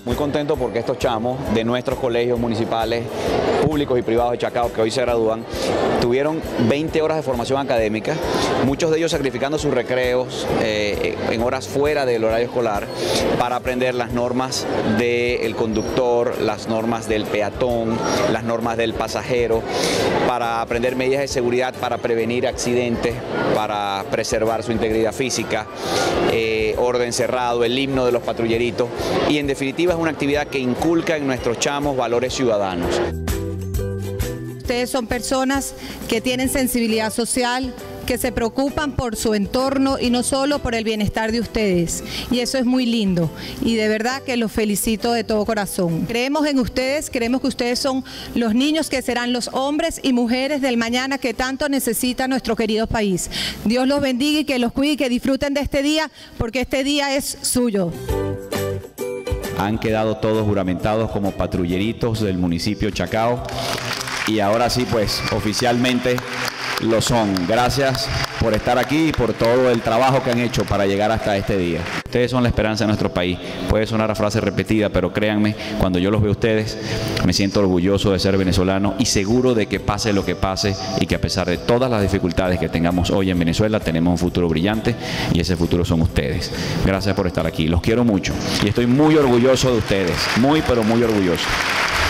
Muy contento porque estos chamos de nuestros colegios municipales, públicos y privados de Chacao que hoy se gradúan, tuvieron 20 horas de formación académica, muchos de ellos sacrificando sus recreos en horas fuera del horario escolar para aprender las normas del conductor, las normas del peatón, las normas del pasajero, para aprender medidas de seguridad para prevenir accidentes, para preservar su integridad física, orden cerrado, el himno de los patrulleritos y en definitiva es una actividad que inculca en nuestros chamos valores ciudadanos. Ustedes son personas que tienen sensibilidad social, que se preocupan por su entorno y no solo por el bienestar de ustedes. Y eso es muy lindo y de verdad que los felicito de todo corazón. Creemos en ustedes, creemos que ustedes son los niños que serán los hombres y mujeres del mañana que tanto necesita nuestro querido país. Dios los bendiga y que los cuide y que disfruten de este día porque este día es suyo. Han quedado todos juramentados como patrulleritos del municipio Chacao y ahora sí, pues oficialmente lo son. Gracias por estar aquí y por todo el trabajo que han hecho para llegar hasta este día. Ustedes son la esperanza de nuestro país. Puede sonar a frase repetida, pero créanme, cuando yo los veo a ustedes, me siento orgulloso de ser venezolano y seguro de que pase lo que pase y que a pesar de todas las dificultades que tengamos hoy en Venezuela, tenemos un futuro brillante y ese futuro son ustedes. Gracias por estar aquí. Los quiero mucho y estoy muy orgulloso de ustedes. Muy, pero muy orgulloso.